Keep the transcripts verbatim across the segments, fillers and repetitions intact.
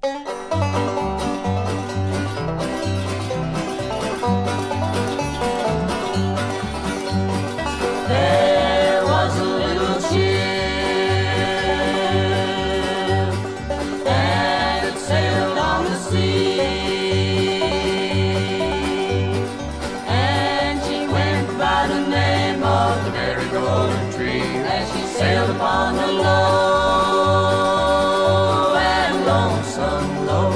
There was a little ship, and it sailed on the sea, and she went by the name of the Mary Golden Tree, as she sailed upon the low and lonesome low,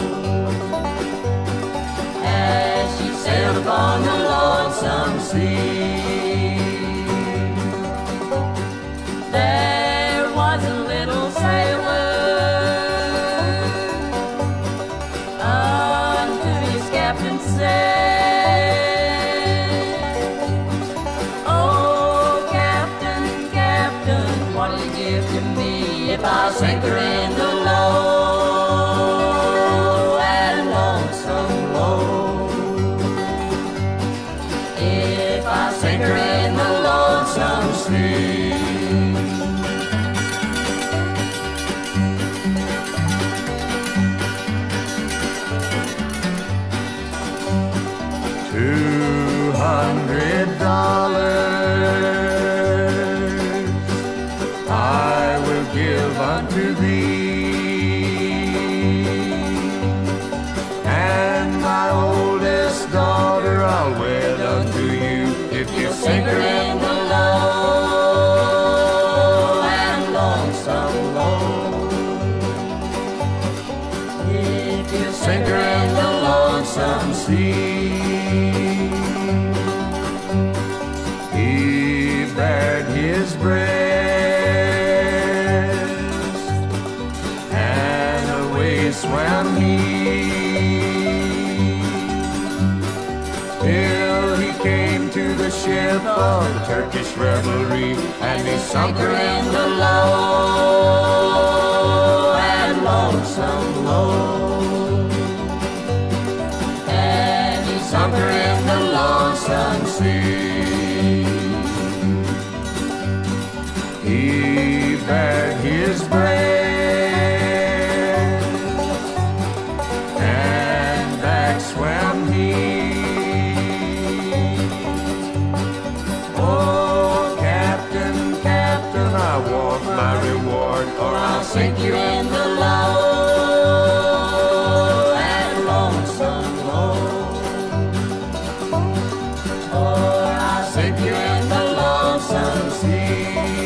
as she sailed upon the lonesome sea. There was a little sailor unto his captain said, "Oh, Captain, Captain, what'll you give to me if I sink her in the low and lonesome low? If I sink her in the lonesome sea." Two hundred dollars I will give unto thee, and my oldest daughter I'll wed unto you, if you sink her in the low and lonesome low. If you sink her in the lonesome sea. He bared his breast, and away swam he, till he came to the ship of Turkish revelry, and he sunk her in the low and lonesome low, and he sunk her in the lonesome sea. He bared his breast, and back swam he. Oh, Captain, Captain, I want my reward, or I'll sink you in the low and lonesome low, or I'll sink you in the lonesome sea.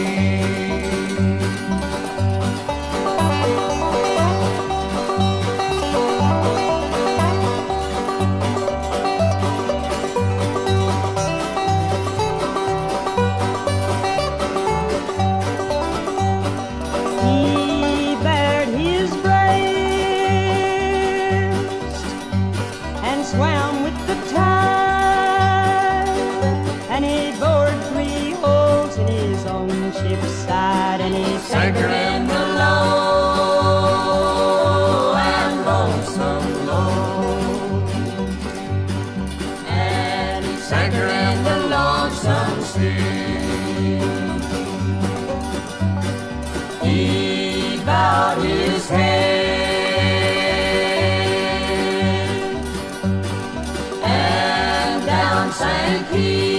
Sank her in the low and lonesome low, and he sank her in the lonesome sea. He bowed his head, and down sank he.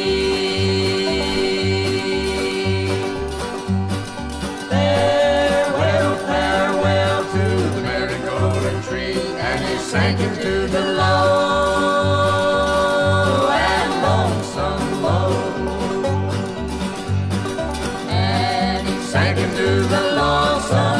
Sank into the low and lonesome low, and he sank into the lonesome